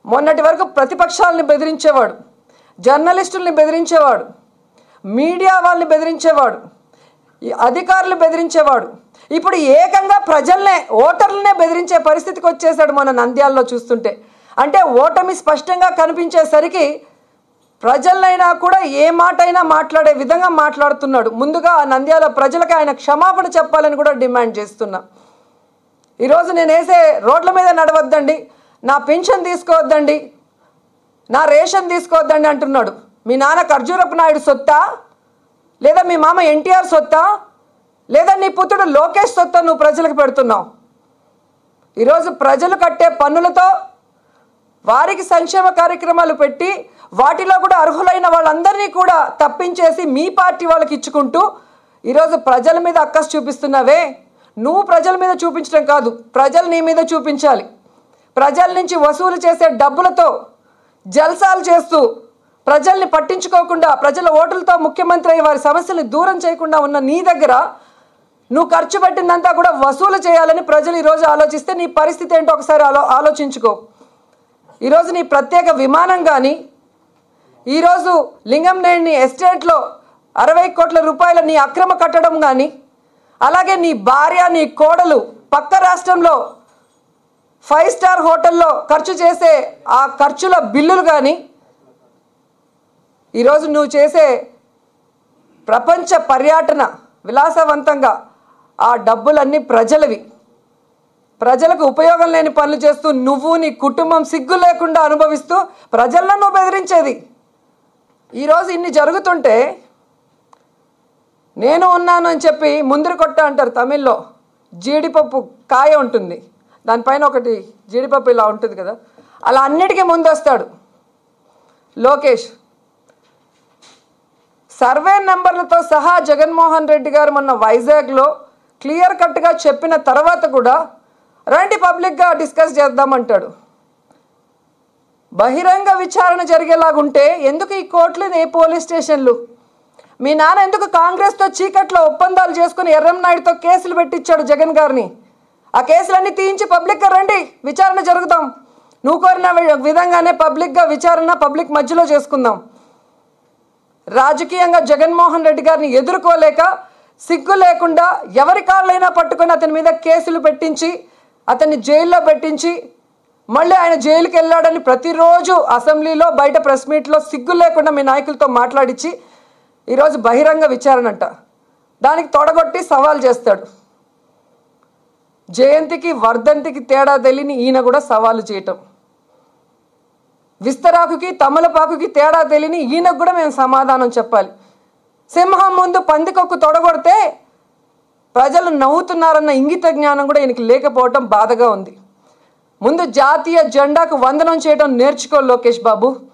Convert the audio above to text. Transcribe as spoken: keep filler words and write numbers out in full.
మొన్నటి వరకు ప్రతిపక్షాలని బెదిరించేవాడు, జర్నలిస్టుల్ని బెదిరించేవాడు, మీడియా వాళ్ళని బెదిరించేవాడు, అధికారులు బెదిరించేవాడు. ఇప్పుడు ఏకంగా ప్రజల్నే, ఓటర్లనే బెదిరించే పరిస్థితికి వచ్చేసాడు మన నంద్యాలలో చూస్తుంటే. అంటే ఓటమి స్పష్టంగా కనిపించేసరికి ప్రజలైనా కూడా ఏ మాట అయినా మాట్లాడే విధంగా మాట్లాడుతున్నాడు. ముందుగా నంద్యాల ప్రజలకు ఆయన క్షమాపణ చెప్పాలని కూడా డిమాండ్ చేస్తున్నా. ఈరోజు నేను వేసే రోడ్ల మీద నడవద్దండి, నా పెన్షన్ తీసుకోవద్దండి, నా రేషన్ తీసుకోవద్దండి అంటున్నాడు. మీ నాన్న ఖర్జూరపు నాయుడు సొత్తా, లేదా మీ మామ ఎన్టీఆర్ సొత్తా, లేదా నీ పుత్రుడు లోకేష్ సొత్తా నువ్వు ప్రజలకు పెడుతున్నావు? ఈరోజు ప్రజలు కట్టే పన్నులతో వారికి సంక్షేమ కార్యక్రమాలు పెట్టి వాటిలో కూడా అర్హులైన వాళ్ళందరినీ కూడా తప్పించేసి మీ పార్టీ వాళ్ళకి ఇచ్చుకుంటూ ఈరోజు ప్రజల మీద అక్కసు చూపిస్తున్నావే. నువ్వు ప్రజల మీద చూపించడం కాదు, ప్రజలు నీ మీద చూపించాలి. ప్రజల నుంచి వసూలు చేసే డబ్బులతో జల్సాలు చేస్తూ ప్రజల్ని పట్టించుకోకుండా, ప్రజల ఓటులతో ముఖ్యమంత్రి అయ్యి వారి సమస్యల్ని దూరం చేయకుండా ఉన్న నీ దగ్గర నువ్వు ఖర్చు పెట్టిందంతా కూడా వసూలు చేయాలని ప్రజలు ఈరోజు ఆలోచిస్తే నీ పరిస్థితి ఏంటో ఒకసారి ఆలో ఆలోచించుకో. ఈరోజు నీ ప్రత్యేక విమానం కానీ, ఈరోజు లింగంనేని ఎస్టేట్లో అరవై కోట్ల రూపాయల నీ అక్రమ కట్టడం కానీ, అలాగే నీ భార్య నీ కోడలు పక్క రాష్ట్రంలో ఫైవ్ స్టార్ హోటల్లో ఖర్చు చేసే ఆ ఖర్చుల బిల్లులు కానీ, ఈరోజు నువ్వు చేసే ప్రపంచ పర్యటన విలాసవంతంగా ఆ డబ్బులన్నీ ప్రజలవి. ప్రజలకు ఉపయోగం లేని పనులు చేస్తూ నువ్వు నీ కుటుంబం సిగ్గు లేకుండా అనుభవిస్తూ ప్రజలను నువ్వు బెదిరించేది. ఈరోజు ఇన్ని జరుగుతుంటే నేను ఉన్నాను అని చెప్పి ముందర కొట్ట అంటారు తమిళ్లో. జీడిపప్పు కాయ ఉంటుంది, దానిపైన ఒకటి జీడిపప్పు ఇలా ఉంటుంది కదా, అలా అన్నిటికీ ముందు వస్తాడు లోకేష్. సర్వే నెంబర్లతో సహా జగన్మోహన్ రెడ్డి గారు మొన్న వైజాగ్లో క్లియర్ కట్గా చెప్పిన తర్వాత కూడా రండి పబ్లిక్గా డిస్కస్ చేద్దామంటాడు. బహిరంగ విచారణ జరిగేలాగుంటే ఎందుకు ఈ కోర్టులు, ఏ పోలీస్ స్టేషన్లు? మీ నాన్న ఎందుకు కాంగ్రెస్తో చీకట్లో ఒప్పందాలు చేసుకుని ఎర్రంనాయుడుతో కేసులు పెట్టించాడు జగన్ గారిని? ఆ కేసులన్నీ తీయించి పబ్లిక్గా రండి, విచారణ జరుగుదాం. నువ్వు కోరిన విధంగానే పబ్లిక్గా విచారణ పబ్లిక్ మధ్యలో చేసుకుందాం. రాజకీయంగా జగన్మోహన్ రెడ్డి గారిని ఎదుర్కోలేక సిగ్గు లేకుండా ఎవరి కాళ్ళైనా పట్టుకొని అతని మీద కేసులు పెట్టించి అతన్ని జైల్లో పెట్టించి మళ్ళీ ఆయన జైలుకి వెళ్ళాడని ప్రతిరోజు అసెంబ్లీలో బయట ప్రెస్ మీట్లో సిగ్గు లేకుండా మీ నాయకులతో మాట్లాడించి ఈరోజు బహిరంగ విచారణ అంట, దానికి తొడగొట్టి సవాల్ చేస్తాడు. జయంతికి వర్ధంతికి తేడా తెలియని ఈయన కూడా సవాలు చేయటం, విస్తరాకుకి తమలపాకుకి తేడా తెలియని ఈయనకు కూడా మేము సమాధానం చెప్పాలి. సింహం ముందు పందికొక్కు తొడగొడితే ప్రజలు నవ్వుతున్నారన్న ఇంగిత జ్ఞానం కూడా ఈయనకి లేకపోవటం బాధగా ఉంది. ముందు జాతీయ జెండాకు వందనం చేయడం నేర్చుకో లోకేష్ బాబు.